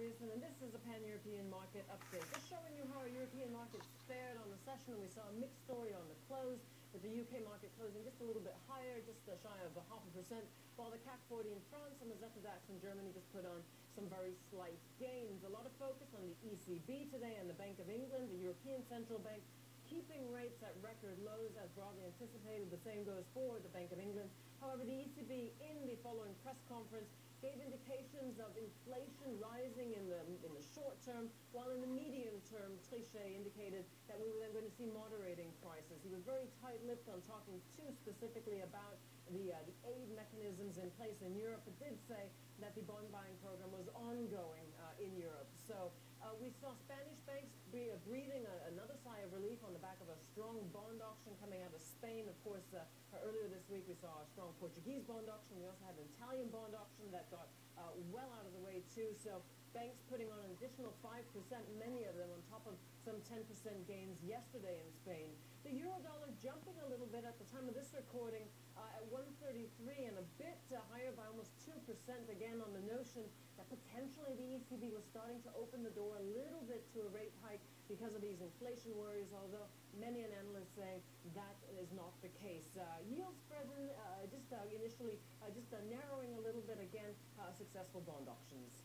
Reason, and this is a pan-European market update. Just showing you how our European markets fared on the session. We saw a mixed story on the close, with the UK market closing just a little bit higher, just shy of 0.5%, while the CAC 40 in France and the Xetra DAX in Germany just put on some very slight gains. A lot of focus on the ECB today and the Bank of England, the European Central Bank, keeping rates at record lows as broadly anticipated. The same goes for the Bank of England. However, the ECB in the following press conference gave indications of inflation rising in the short term, while in the medium term, Trichet indicated that we were then going to see moderating prices. He was very tight-lipped on talking too specifically about the aid mechanisms in place in Europe, but did say that the bond buying program was ongoing in Europe. So we saw Spanish banks breathing another sigh of relief on the back of a strong bond auction coming out of Spain. Of course, earlier this week we saw a strong Portuguese bond auction. We also had an Italian bond auction that got well out of the way too. So banks putting on an additional 5%, many of them on top of some 10% gains yesterday in Spain. The euro-dollar jumping a little bit at the time of this recording at 133 and a bit higher by almost 2%, again on the notion that potentially the ECB was starting to open the door a little bit to a rate hike because of these inflation worries, although many an analyst saying that is not the case. Yield spreads initially just narrowing a little bit again, successful bond auctions.